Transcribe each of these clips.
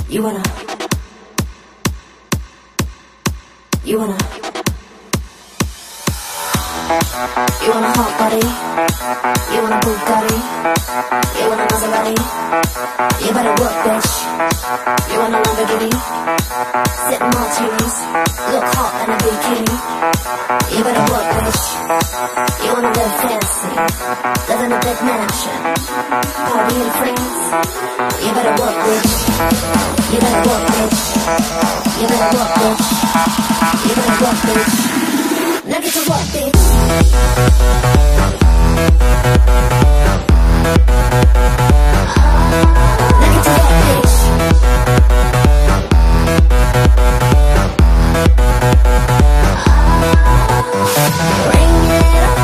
You wanna, you wanna, you want a hot body, you want a Bugatti, you want a Maserati, you better work, bitch. You want a Lamborghini, sitting martinis, look hot in a bikini. You better work, bitch. You wanna live fancy, live in a big mansion, party in France. You better work, bitch. You better work, bitch. You better work, bitch. You better work, bitch. Now get to work, bitch. Now get to work, bitch. Ring it up,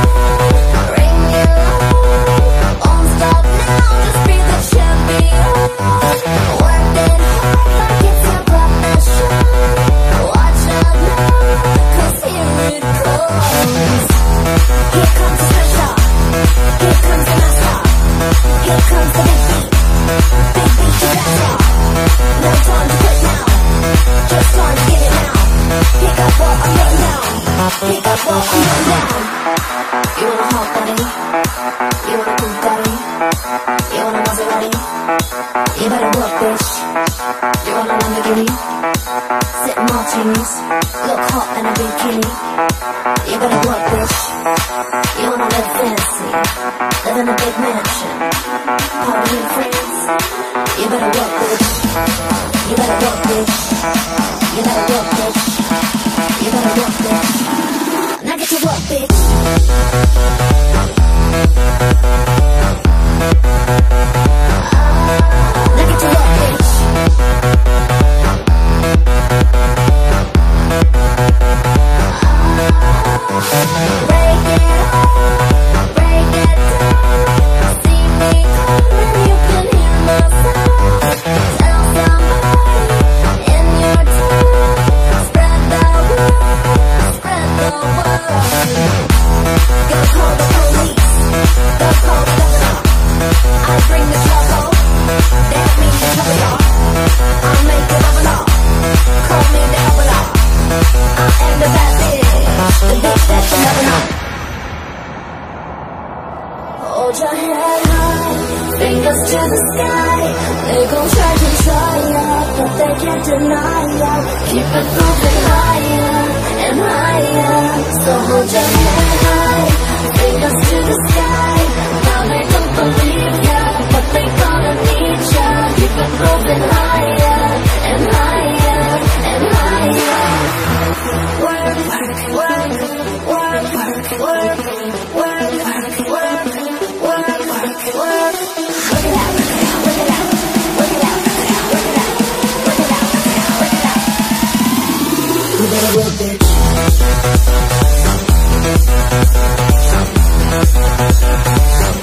won't stop now, just be the champion. Work it hard like it's your profession. Watch out now, 'cause here it comes. Here comes the pressure, here comes the master, here comes the big beat to master. No time to quit now, just time to get it now. Pick up what I'm putting down, pick up what I'm putting down. You want a hot body, you want a Bugatti, you want a Maserati. You better work, bitch. You want a Lamborghini, sitting martinis, look hot in a bikini. You better work, bitch. You wanna live fancy, live in a big mansion, party in France. You better work, bitch. You better work, bitch. You better work, bitch. You better work, bitch. Now get to work, bitch. Now get to work, bitch. Break it up, break it down. See me coming, you can hear my sound. Tell somebody in your town. Spread the word, spread the word. Go call the police, go call the governor. I bring the trouble, that means the trouble. I'll make it up and all, call me the helper. I am the bad bitch, the bitch that you never know. Hold your head high, fingers to the sky. They gon' try to try ya, but they can't deny ya. Keep it moving higher and higher. So hold your head high, fingers to the sky. Now they don't believe ya, but they gonna need ya. Keep it moving higher and higher and higher. Work, work, work, work, work, work, work, work, work. Work it out, work it out, work it out, work it out, work it out, work it out, work it out. You better work, bitch.